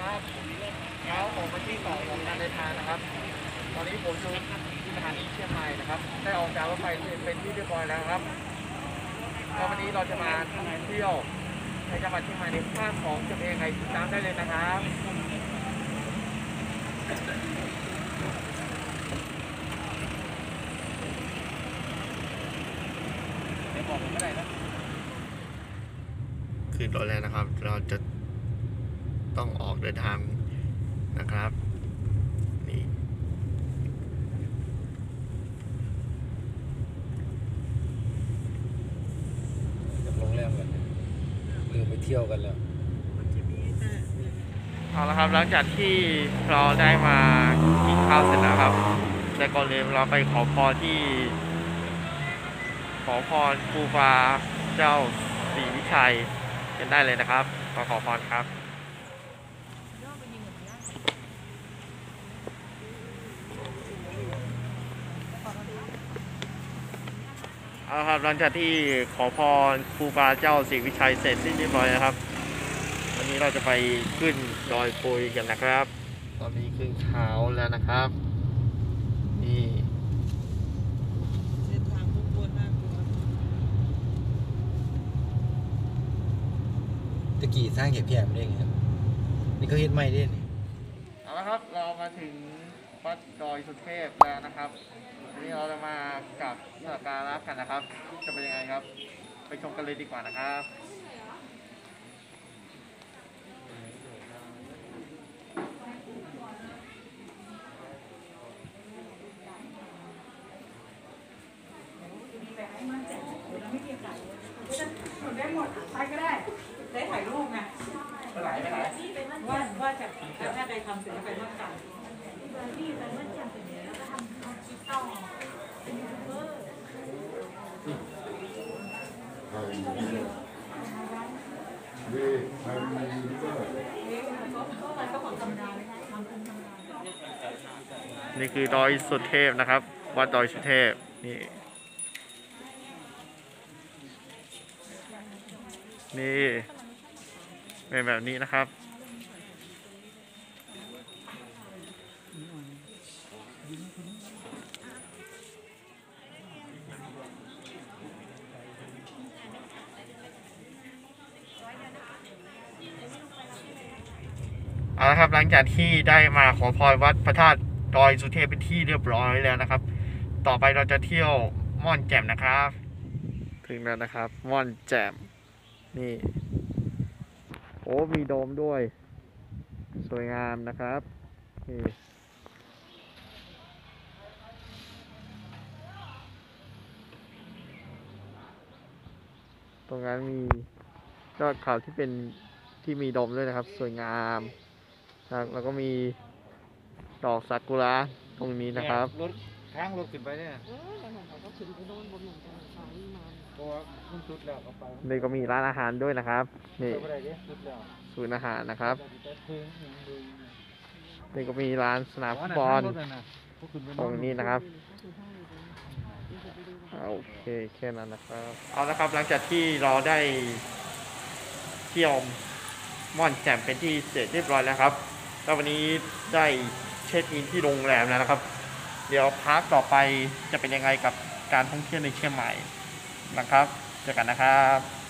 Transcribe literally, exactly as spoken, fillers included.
ครับแล้วผมวันที่สองของการเดินทางนะครับตอนนี้ผมอยู่สถานีเชียงใหม่นะครับได้ออกจากรถไฟเป็นที่เรียบร้อยแล้วครับก็วันนี้เราจะมาเที่ยวในจังหวัดเชียงใหม่ในภาคของจะเป็นยังไงติดตามได้เลยนะครับเดี๋ยวบอกผมไม่ได้นะขึ้นรถแล้วนะครับเราจะต้องออกเดินทางนะครับนี่จากโรงแรมกันลืมไปเที่ยวกันแล้วเอาละครับหลังจากที่เราได้มากินข้าวเสร็จแล้วครับแต่ก่อนอื่นเราไปขอพรที่ขอพรครูบาเจ้าศรีวิชัยกันได้เลยนะครับขอขอพรครับเอาละครับหลังจากที่ขอพรครูบาเจ้าศรีวิชัยเสร็จสิ้นเรียบร้อยนะครับวันนี้เราจะไปขึ้นดอยปุยกันนะครับตอนนี้ขึ้นเขาแล้วนะครับนี่เส้นทางพุ่งพวดน่ากลัวตะกี้สร้างแค่แพร่ไม่ได้ไงครับนี่ก็เฮ็ดใหม่ด้วยนี่เอาละครับเรามาถึงวัดดอยสุเทพแล้วนะครับวันนี้เราจะมากับสักการะกันนะครับจะเป็นยังไงครับไปชมกันเลยดีกว่านะครับได้หมดใครก็ได้ได้ถ่ายรูปไงไปไหนไปไหนว่าว่าจะถ้าใครทำเสร็จแล้วไปมั่นกันที่ไปมั่นกันเสร็จแล้วก็ทำคลิปต่อเป็นยูทูบเบอร์นี่คือดอยสุเทพนะครับวัดดอยสุเทพนี่นี่เป็นแบบนี้นะครับเอาละครับหลังจากที่ได้มาขอพรวัดพระธาตุดอยสุเทพเป็นที่เรียบร้อยแล้วนะครับต่อไปเราจะเที่ยวม่อนแจ่มนะครับถึงแล้วนะครับม่อนแจ่มนี่โอ้มีโดมด้วยสวยงามนะครับนี่ตรงนั้นมียอดเขาที่เป็นที่มีโดมด้วยนะครับสวยงามนะแล้วก็มีดอกซากุระตรงนี้นะครับรถทางรถขึ้นไปเนี่ยเออแล้วเขาก็ขึ้นไปโน่นบนหลังจากสายมาเพราะว่ามันสุดแล้วก็ไปนี่ก็มีร้านอาหารด้วยนะครับนี่ศูนย์อาหารนะครับนี่ก็มีร้านสนามฟุตบอลตรงนี้นะครับโอเคแค่นั้นนะครับเอาละครับหลังจากที่เราได้เที่ยวม่อนแจ่มเป็นที่เสร็จเรียบร้อยแล้วครับแล้ววันนี้ได้เช็คอินที่โรงแรมแล้วนะครับเดี๋ยวพาร์ทต่อไปจะเป็นยังไงกับการท่องเที่ยวในเชียงใหม่นะครับเจอกันนะครับ